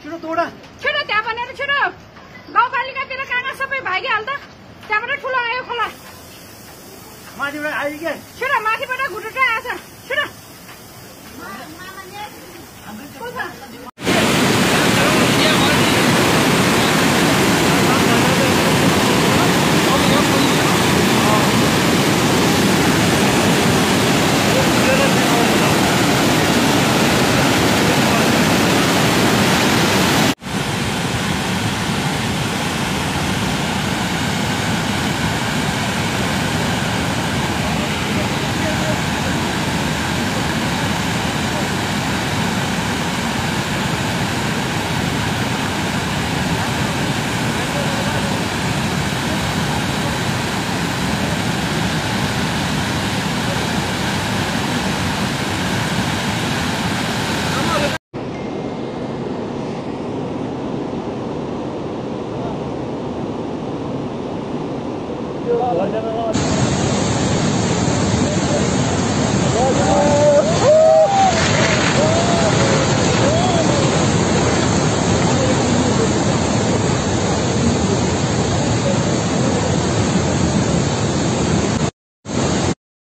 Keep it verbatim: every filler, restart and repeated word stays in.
छिटो दौडा छिटो त्यहाँ बनेर छिटो गाउँपालिकातिर कागज सबै भागिहाल त त्यहाँबाट ठुलो आयो खोला माथिबाट आयो क्या छिटो माथिबाट घुटुटै आएछ छिटो Olha,